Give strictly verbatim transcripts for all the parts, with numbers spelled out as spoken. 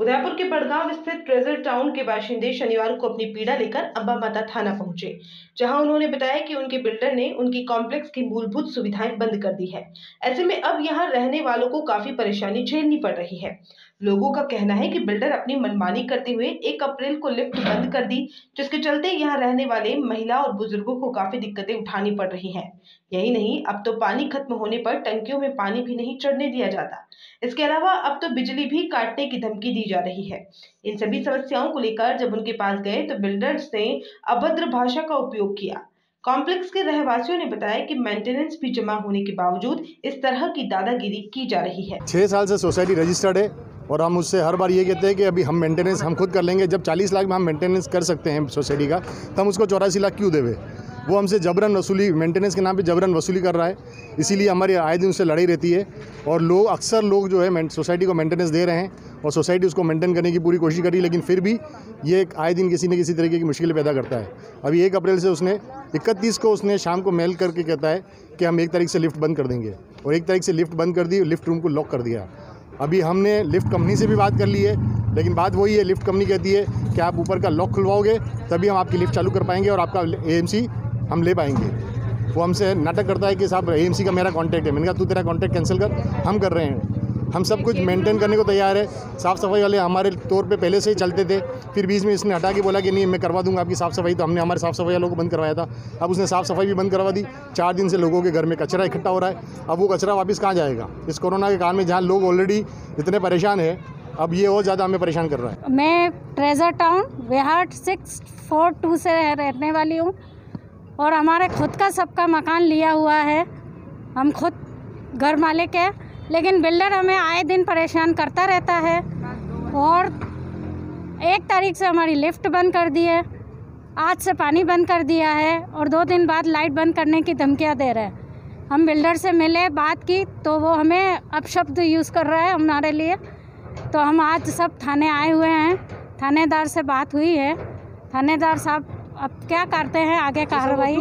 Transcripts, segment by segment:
उदयपुर के बड़गांव स्थित treasure town के बाशिंदे शनिवार को अपनी पीड़ा लेकर अंबा माता थाना पहुंचे, जहां उन्होंने बताया कि उनके बिल्डर ने उनकी कॉम्प्लेक्स की मूलभूत सुविधाएं बंद कर दी है। ऐसे में अब यहां रहने वालों को काफी परेशानी झेलनी पड़ रही है। लोगों का कहना है कि बिल्डर अपनी मनमानी करते हुए एक अप्रैल को लिफ्ट बंद कर दी, जिसके चलते यहाँ रहने वाले महिला और बुजुर्गों को काफी दिक्कतें उठानी पड़ रही हैं। यही नहीं, अब तो पानी खत्म होने पर टंकियों में पानी भी नहीं चढ़ने दिया जाता। इसके अलावा अब तो बिजली भी काटने की धमकी दी जा रही है। इन सभी समस्याओं को लेकर जब उनके पास गए तो बिल्डर्स ने अभद्र भाषा का उपयोग किया। कॉम्प्लेक्स के रहवासियों ने बताया कि मेंटेनेंस भी जमा होने के बावजूद इस तरह की दादागिरी की जा रही है। छह साल से सोसाइटी रजिस्टर्ड है और हम उससे हर बार ये कहते हैं कि अभी हम मेंटेनेंस हम खुद कर लेंगे। जब चालीस लाख में हम मेंटेनेंस कर सकते हैं सोसाइटी का, तो हम उसको चौरासी लाख क्यों देवे? वो हमसे जबरन वसूली, मेंटेनेंस के नाम पे जबरन वसूली कर रहा है। इसीलिए हमारी आए दिन उससे लड़ाई रहती है और लोग अक्सर लोग जो है सोसाइटी को मेंटेनेंस दे रहे हैं और सोसाइटी उसको मेंटेन करने की पूरी कोशिश करी, लेकिन फिर भी ये आए दिन किसी न किसी तरीके की मुश्किल पैदा करता है। अभी एक अप्रैल से उसने इकतीस को उसने शाम को मेल करके कहता है कि हम एक तारीख से लिफ्ट बंद कर देंगे और एक तारीख से लिफ्ट बंद कर दी, लिफ्ट रूम को लॉक कर दिया। अभी हमने लिफ्ट कंपनी से भी बात कर ली है, लेकिन बात वही है, लिफ्ट कंपनी कहती है कि आप ऊपर का लॉक खुलवाओगे तभी हम आपकी लिफ्ट चालू कर पाएंगे और आपका एएमसी हम ले पाएंगे। वो हमसे नाटक करता है कि साहब एएमसी का मेरा कांटेक्ट है। मैंने कहा तू तेरा कांटेक्ट कैंसिल कर, हम कर रहे हैं। हम सब कुछ मेंटेन करने को तैयार है। साफ़ सफाई वाले हमारे तौर पे पहले से ही चलते थे, फिर बीच में इसने हटा के बोला कि नहीं मैं करवा दूंगा आपकी साफ़ सफाई। तो हमने हमारे साफ़ सफाई वालों को बंद करवाया था, अब उसने साफ़ सफाई भी बंद करवा दी। चार दिन से लोगों के घर में कचरा इकट्ठा हो रहा है। अब वो कचरा वापस कहाँ जाएगा? इस कोरोना के काल में जहाँ लोग ऑलरेडी इतने परेशान है, अब ये और ज़्यादा हमें परेशान कर रहा है। मैं ट्रेजर टाउन विहाट सिक्स फोर टू से रहने वाली हूँ और हमारे खुद का सबका मकान लिया हुआ है। हम खुद घर मालिक है, लेकिन बिल्डर हमें आए दिन परेशान करता रहता है और एक तारीख से हमारी लिफ्ट बंद कर दी है, आज से पानी बंद कर दिया है और दो दिन बाद लाइट बंद करने की धमकियाँ दे रहे हैं। हम बिल्डर से मिले, बात की तो वो हमें अपशब्द यूज़ कर रहा है हमारे लिए। तो हम आज सब थाने आए हुए हैं, थानेदार से बात हुई है। थानेदार साहब अब क्या करते हैं आगे कार्रवाई?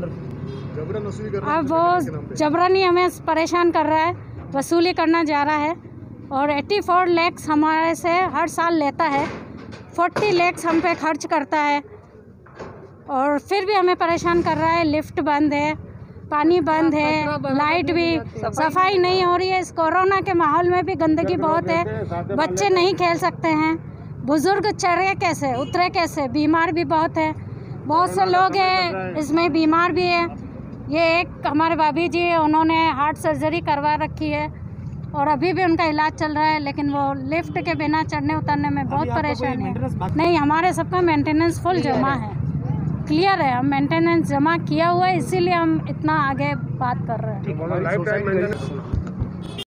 अब वो जबरन ही हमें परेशान कर रहा है, वसूली करना जा रहा है और चौरासी लाख हमारे से हर साल लेता है। चालीस लाख हम पे खर्च करता है और फिर भी हमें परेशान कर रहा है। लिफ्ट बंद है, पानी बंद है, लाइट भी, सफाई नहीं हो रही है। इस कोरोना के माहौल में भी गंदगी बहुत है, बच्चे नहीं खेल सकते हैं, बुजुर्ग चढ़े कैसे उतरे कैसे, बीमार भी बहुत है। बहुत से लोग हैं इसमें बीमार भी है। ये एक हमारे भाभी जी है, उन्होंने हार्ट सर्जरी करवा रखी है और अभी भी उनका इलाज चल रहा है, लेकिन वो लिफ्ट के बिना चढ़ने उतरने में बहुत परेशानी है। नहीं, हमारे सबका मेंटेनेंस फुल जमा है, क्लियर है। हम मेंटेनेंस जमा किया हुआ है, इसीलिए हम इतना आगे बात कर रहे हैं।